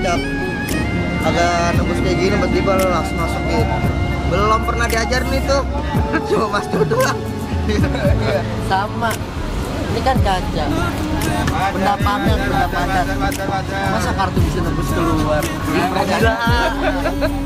kocak. Agak nembus kayak gini tiba-tiba lo langsung masukin. Belum pernah diajarin itu. Cuma Mas Dodo lah. Sama. Ini kan kaca. Benda padat. Masa kartu bisa nembus keluar? Gila.